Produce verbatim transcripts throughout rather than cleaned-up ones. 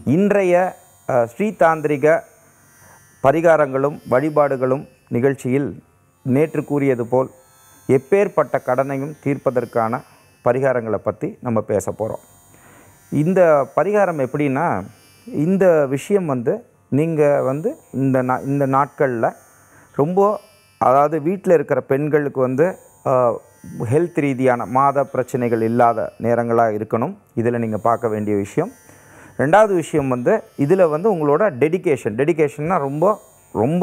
இன்றைய ஸ்ரீதாந்திரிக பரிகாரங்களும் வழிபாடுகளும் நிகழ்ச்சியில் நேற்று கூறியது போல் எப்பேற்பட்ட கடனையும் தீர்ப்பதற்கான பரிகாரங்களை பற்றி நம்ம பேச போகிறோம். இந்த பரிகாரம் எப்படின்னா, இந்த விஷயம் வந்து நீங்கள் வந்து இந்த நா இந்த நாட்களில் ரொம்ப, அதாவது வீட்டில் இருக்கிற பெண்களுக்கு வந்து ஹெல்த் ரீதியான மாத பிரச்சனைகள் இல்லாத நேரங்களாக இருக்கணும். இதில் நீங்கள் பார்க்க வேண்டிய விஷயம். ரெண்டாவது விஷயம் வந்து இதில் வந்து உங்களோட டெடிகேஷன் டெடிகேஷன்னா ரொம்ப ரொம்ப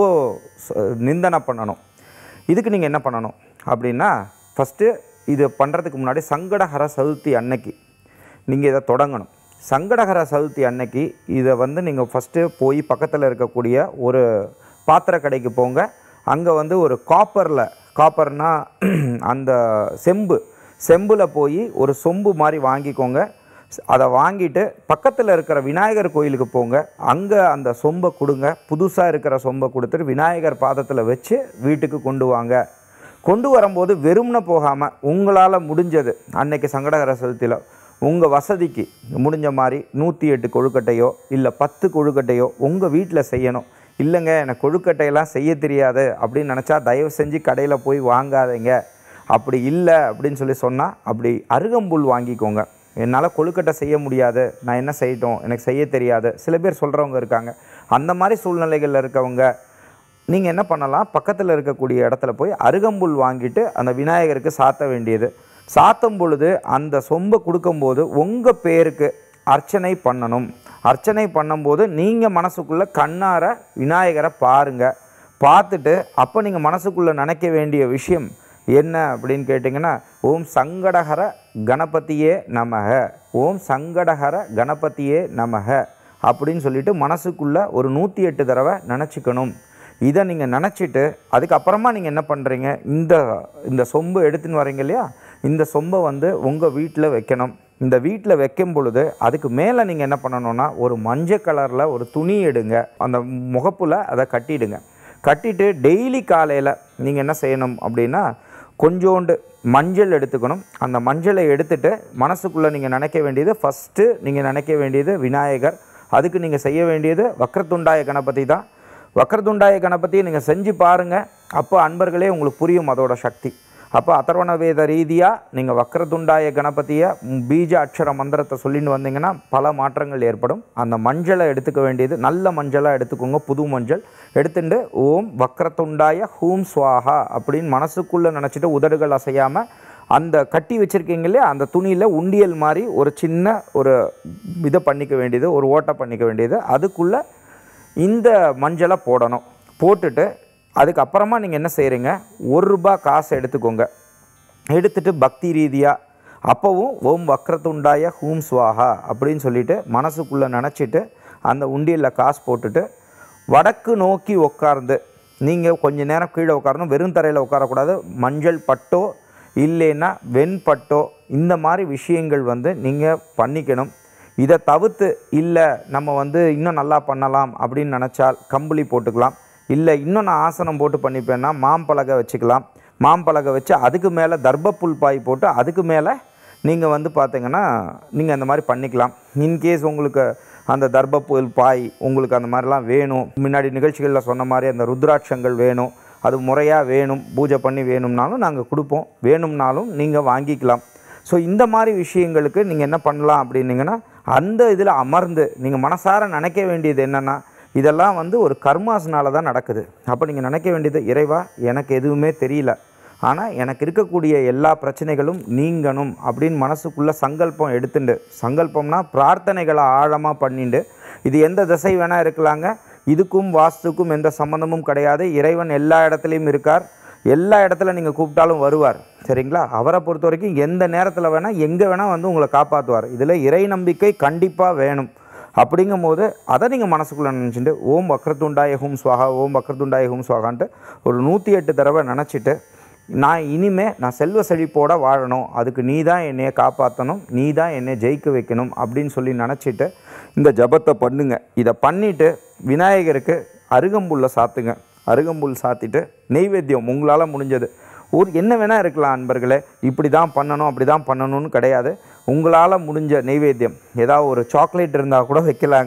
நிந்தனை பண்ணணும். இதுக்கு நீங்கள் என்ன பண்ணணும் அப்படின்னா, ஃபஸ்ட்டு இது பண்ணுறதுக்கு முன்னாடி சங்கடஹர சதுர்த்தி அன்னைக்கு நீங்கள் இதை தொடங்கணும். சங்கடஹர சதுர்த்தி அன்னைக்கு இதை வந்து நீங்கள் ஃபஸ்ட்டு போய் பக்கத்தில் இருக்கக்கூடிய ஒரு பாத்திர கடைக்கு போங்க. அங்கே வந்து ஒரு காப்பரில், காப்பர்னால் அந்த செம்பு செம்பில் போய் ஒரு சொம்பு மாதிரி வாங்கிக்கோங்க. அதை வாங்கிட்டு பக்கத்தில் இருக்கிற விநாயகர் கோயிலுக்கு போங்க. அங்கே அந்த சொம்பை கொடுங்க. புதுசாக இருக்கிற சொம்பை கொடுத்துட்டு விநாயகர் பாதத்தில் வச்சு வீட்டுக்கு கொண்டு வாங்க. கொண்டு வரும்போது வெறும்னு போகாமல் உங்களால் முடிஞ்சது அன்னைக்கு சங்கடஹர சதுர்த்தியில் உங்கள் வசதிக்கு முடிஞ்ச மாதிரி நூற்றி எட்டு கொழுக்கட்டையோ இல்லை பத்து கொழுக்கட்டையோ உங்கள் வீட்டில் செய்யணும். இல்லைங்க எனக்கு கொழுக்கட்டையெல்லாம் செய்ய தெரியாது அப்படின்னு நினச்சா தயவு செஞ்சு கடையில் போய் வாங்காதீங்க. அப்படி இல்லை அப்படின்னு சொல்லி சொன்னால், அப்படி அருகம்புல் வாங்கிக்கோங்க. என்னால் கொழுக்கட்டை செய்ய முடியாது, நான் என்ன செய்யட்டும், எனக்கு செய்ய தெரியாது, சில பேர் சொல்கிறவங்க இருக்காங்க. அந்த மாதிரி சூழ்நிலைகளில் இருக்கவங்க நீங்கள் என்ன பண்ணலாம், பக்கத்தில் இருக்கக்கூடிய இடத்துல போய் அருகம்புல் வாங்கிட்டு அந்த விநாயகருக்கு சாத்த வேண்டியது. சாத்தும் பொழுது அந்த சொம்பை கொடுக்கும்போது உங்கள் பேருக்கு அர்ச்சனை பண்ணணும். அர்ச்சனை பண்ணும்போது நீங்கள் மனசுக்குள்ளே கண்ணார விநாயகரை பாருங்கள். பார்த்துட்டு அப்போ நீங்கள் மனசுக்குள்ளே நினைக்க வேண்டிய விஷயம் என்ன அப்படின்னு கேட்டிங்கன்னா, ஓம் சங்கடஹர கணபதியே நமக, ஓம் சங்கடஹர கணபதியே நமக அப்படின்னு சொல்லிட்டு மனசுக்குள்ளே ஒரு நூற்றி எட்டு தடவை நினச்சிக்கணும். இதை நீங்கள் நினச்சிட்டு அதுக்கப்புறமா நீங்கள் என்ன பண்ணுறீங்க, இந்த இந்த சொம்பு எடுத்துன்னு வரீங்க இல்லையா, இந்த சொம்பை வந்து உங்கள் வீட்டில் வைக்கணும். இந்த வீட்டில் வைக்கும் பொழுது அதுக்கு மேலே நீங்கள் என்ன பண்ணணுன்னா, ஒரு மஞ்சள் கலரில் ஒரு துணி எடுங்க, அந்த முகப்பில் அதை கட்டிடுங்க. கட்டிட்டு டெய்லி காலையில் நீங்கள் என்ன செய்யணும் அப்படின்னா, கொஞ்சோண்டு மஞ்சள் எடுத்துக்கணும். அந்த மஞ்சளை எடுத்துகிட்டு மனசுக்குள்ளே நீங்கள் நினைக்க வேண்டியது, ஃபஸ்ட்டு நீங்கள் நினைக்க வேண்டியது விநாயகர். அதுக்கு நீங்கள் செய்ய வேண்டியது வக்ரதுண்டாய கணபதி தான். வக்ரதுண்டாய கணபதியை நீங்கள் செஞ்சு பாருங்கள். அப்போ அன்பர்களே உங்களுக்கு புரியும் அதோட சக்தி. அப்போ அதர்வண வேத ரீதியாக நீங்கள் வக்ரதுண்டாய கணபதியை பீஜ அக்ஷர மந்திரத்தை சொல்லிட்டு வந்தீங்கன்னா பல மாற்றங்கள் ஏற்படும். அந்த மஞ்சளை எடுத்துக்க வேண்டியது நல்ல மஞ்சளாக எடுத்துக்கோங்க, புது மஞ்சள் எடுத்துட்டு ஓம் வக்ரதுண்டாய ஹூம் ஸ்வாஹா அப்படின்னு மனசுக்குள்ளே நினச்சிட்டு உதடுகள் அசையாமல் அந்த கட்டி வச்சுருக்கீங்க இல்லையா, அந்த துணியில் உண்டியல் மாதிரி ஒரு சின்ன ஒரு இதை பண்ணிக்க வேண்டியது, ஒரு ஓட்டை பண்ணிக்க வேண்டியது. அதுக்குள்ளே இந்த மஞ்சளை போடணும். போட்டுட்டு அதுக்கப்புறமா நீங்கள் என்ன செய்கிறீங்க, ஒரு ரூபா காசை எடுத்துக்கோங்க. எடுத்துகிட்டு பக்தி ரீதியாக அப்போவும் ஓம் வக்ரதுண்டாய ஹூம் ஸ்வாஹா அப்படின்னு சொல்லிவிட்டு மனசுக்குள்ளே நினச்சிட்டு அந்த உண்டியலில் காசு போட்டுட்டு வடக்கு நோக்கி உட்கார்ந்து, நீங்கள் கொஞ்சம் நேரம் கீழே உட்காரணும், வெறும் தரையில் உட்காரக்கூடாது. மஞ்சள் பட்டோ இல்லைன்னா வெண்பட்டோ இந்த மாதிரி விஷயங்கள் வந்து நீங்கள் பண்ணிக்கணும். இதை தவிர்த்து இல்லை நம்ம வந்து இன்னும் நல்லா பண்ணலாம் அப்படின்னு நினச்சால் கம்பளி போட்டுக்கலாம். இல்லை இன்னும் நான் ஆசனம் போட்டு பண்ணிப்பேன்னா மாம்பலகை வச்சுக்கலாம். மாம்பலகை வச்சு அதுக்கு மேலே தர்பப்புல் பாய் போட்டு அதுக்கு மேலே நீங்கள் வந்து பார்த்தீங்கன்னா நீங்கள் அந்த மாதிரி பண்ணிக்கலாம். இன்கேஸ் உங்களுக்கு அந்த தர்பப்புல் பாய் உங்களுக்கு அந்த மாதிரிலாம் வேணும், முன்னாடி நிகழ்ச்சிகளில் சொன்ன மாதிரி அந்த ருத்ராட்சங்கள் வேணும், அது முறையாக வேணும், பூஜை பண்ணி வேணும்னாலும் நாங்கள் கொடுப்போம். வேணும்னாலும் நீங்கள் வாங்கிக்கலாம். ஸோ இந்த மாதிரி விஷயங்களுக்கு நீங்கள் என்ன பண்ணலாம் அப்படின்னீங்கன்னா, அந்த இதில் அமர்ந்து நீங்கள் மனசார நினைக்க வேண்டியது என்னென்னா, இதெல்லாம் வந்து ஒரு கர்மாஸ்னால தான் நடக்குது. அப்போ நீங்கள் நினைக்க வேண்டியது, இறைவா எனக்கு எதுவுமே தெரியல, ஆனால் எனக்கு இருக்கக்கூடிய எல்லா பிரச்சனைகளும் நீங்கணும் அப்படின்னு மனசுக்குள்ளே சங்கல்பம் எடுத்துட்டு, சங்கல்பம்னா பிரார்த்தனைகளை ஆழமாக பண்ணிட்டு, இது எந்த திசை வேணால் இருக்கலாங்க, இதுக்கும் வாஸ்துக்கும் எந்த சம்மந்தமும் கிடையாது, இறைவன் எல்லா இடத்துலையும் இருக்கார், எல்லா இடத்துல நீங்கள் கூப்பிட்டாலும் வருவார், சரிங்களா. அவரை பொறுத்த வரைக்கும் எந்த நேரத்தில் வேணால் எங்கே வேணால் வந்து உங்களை காப்பாற்றுவார். இதில் இறை நம்பிக்கை கண்டிப்பாக வேணும். அப்படிங்கும் போது அதை நீங்கள் மனசுக்குள்ளே நினச்சிட்டு ஓம் வக்ரதுண்டாய ஹூம் ஸ்வாஹா, ஓம் வக்ரதுண்டாய ஹூம் ஸ்வாகான்ட்டு ஒரு நூற்றி எட்டு தடவை நினச்சிட்டு, நான் இனிமேல் நான் செல்வ செழிப்போடு வாழணும், அதுக்கு நீ தான் என்னையை காப்பாற்றணும், நீ தான் என்னை ஜெயிக்க வைக்கணும் அப்படின்னு சொல்லி நினச்சிட்டு இந்த ஜபத்தை பண்ணுங்க. இதை பண்ணிவிட்டு விநாயகருக்கு அருகம்புல்லை சாத்துங்க. அருகம்புல் சாத்திட்டு நெய்வேத்தியம் உங்களால் முடிஞ்சது ஒரு என்ன வேணால் இருக்கலாம் அன்பர்களே, இப்படி தான் பண்ணணும் அப்படி தான் பண்ணணும்னு கிடையாது. உங்களால் முடிஞ்ச நெய்வேத்தியம் ஏதாவது ஒரு சாக்லேட் இருந்தால் கூட வைக்கலாங்க,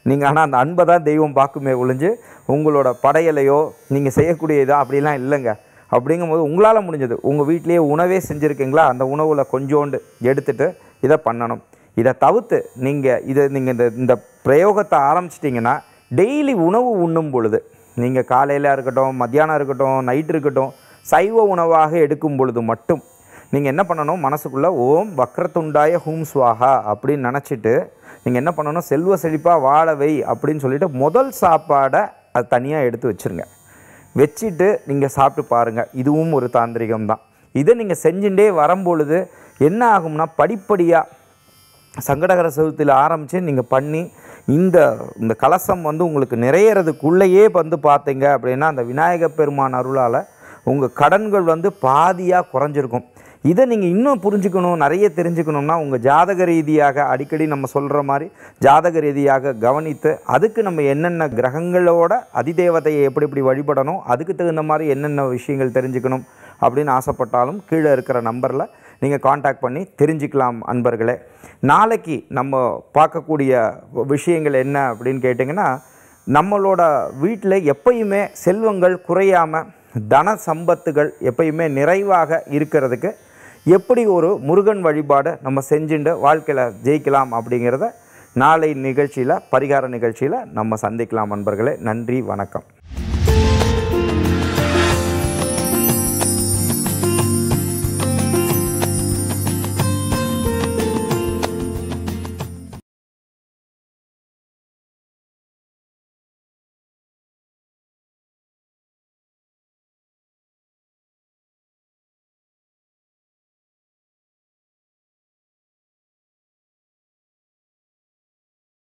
நீங்கள் ஆனால் அந்த அன்பை தான் தெய்வம் பார்க்குமே ஒழிஞ்சு உங்களோட படையலையோ நீங்கள் செய்யக்கூடிய இதோ அப்படிலாம் இல்லைங்க. அப்படிங்கும்போது உங்களால் முடிஞ்சது உங்கள் வீட்டிலேயே உணவே செஞ்சுருக்கீங்களா, அந்த உணவில் கொஞ்சோண்டு எடுத்துகிட்டு இதை பண்ணணும். இதை தவிர்த்து நீங்கள் இதை நீங்கள் இந்த இந்த பிரயோகத்தை ஆரம்பிச்சிட்டிங்கன்னா டெய்லி உணவு உண்ணும் பொழுது நீங்கள் காலையில் இருக்கட்டும், மத்தியானம் இருக்கட்டும், நைட் இருக்கட்டும், சைவ உணவாக எடுக்கும் பொழுது மட்டும் நீங்கள் என்ன பண்ணணும், மனசுக்குள்ளே ஓம் வக்ரத்துண்டாய ஹூம் ஸ்வாஹா அப்படின்னு நினச்சிட்டு நீங்கள் என்ன பண்ணணும், செல்வ செழிப்பாக வாழவை அப்படின்னு சொல்லிவிட்டு முதல் சாப்பாடை அது தனியாக எடுத்து வச்சுருங்க. வச்சுட்டு நீங்கள் சாப்பிட்டு பாருங்கள். இதுவும் ஒரு தாந்திரிகம் தான். இதை நீங்கள் செஞ்சுட்டே வரும்பொழுது என்ன ஆகும்னா படிப்படியாக சங்கடகர சதுர்த்தியில் ஆரம்பித்து நீங்கள் பண்ணி இந்த இந்த கலசம் வந்து உங்களுக்கு நிறையிறதுக்குள்ளேயே வந்து பார்த்தீங்க அப்படின்னா அந்த விநாயக பெருமான் அருளால் உங்கள் கடன்கள் வந்து பாதியாக குறைஞ்சிருக்கும். இதை நீங்கள் இன்னும் புரிஞ்சுக்கணும், நிறைய தெரிஞ்சுக்கணும்னா உங்கள் ஜாதக ரீதியாக அடிக்கடி நம்ம சொல்கிற மாதிரி ஜாதக ரீதியாக கவனித்து அதுக்கு நம்ம என்னென்ன கிரகங்களோட அதிதேவதையை எப்படி எப்படி வழிபடணும், அதுக்கு தகுந்த மாதிரி என்னென்ன விஷயங்கள் தெரிஞ்சுக்கணும் அப்படின்னு ஆசைப்பட்டாலும் கீழே இருக்கிற நம்பரில் நீங்கள் காண்டாக்ட் பண்ணி தெரிஞ்சுக்கலாம் அன்பர்களே. நாளைக்கு நம்ம பார்க்கக்கூடிய விஷயங்கள் என்ன அப்படின்னு கேட்டிங்கன்னா, நம்மளோட வீட்டில் எப்பயுமே செல்வங்கள் குறையாமல் தன சம்பத்துகள் எப்பயுமே நிறைவாக இருக்கிறதுக்கு எப்படி ஒரு முருகன் வழிபாடு நம்ம செஞ்சுட்டு வாழ்க்கையில் ஜெயிக்கலாம் அப்படிங்கிறத நாளை நிகழ்ச்சியில் பரிகார நிகழ்ச்சியில் நம்ம சந்திக்கலாம் அன்பர்களே. நன்றி, வணக்கம்.